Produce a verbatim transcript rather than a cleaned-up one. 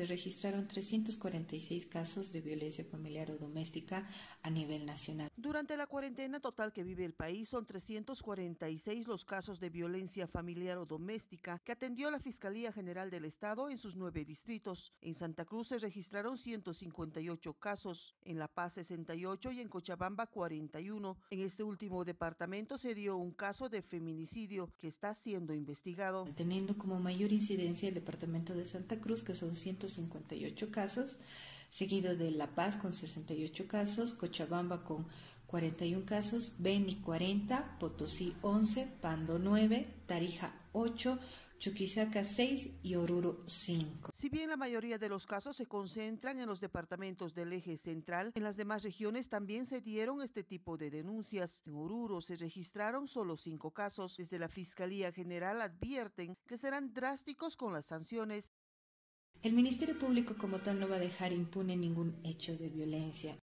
se registraron trescientos cuarenta y seis casos de violencia familiar o doméstica a nivel nacional. Durante la cuarentena total que vive el país, son trescientos cuarenta y seis los casos de violencia familiar o doméstica que atendió la Fiscalía General del Estado en sus nueve distritos. En Santa Cruz se registraron ciento cincuenta y ocho casos, en La Paz sesenta y ocho y en Cochabamba cuarenta y uno. En este último departamento se dio un caso de feminicidio que está siendo investigado. Teniendo como mayor incidencia el departamento de Santa Cruz, que son ciento cincuenta y ocho casos, seguido de La Paz con sesenta y ocho casos, Cochabamba con cuarenta y uno casos, Beni cuarenta, Potosí once, Pando nueve, Tarija ocho, Chuquisaca seis y Oruro cinco. Si bien la mayoría de los casos se concentran en los departamentos del eje central, en las demás regiones también se dieron este tipo de denuncias. En Oruro se registraron solo cinco casos. Desde la Fiscalía General advierten que serán drásticos con las sanciones. El Ministerio Público como tal no va a dejar impune ningún hecho de violencia.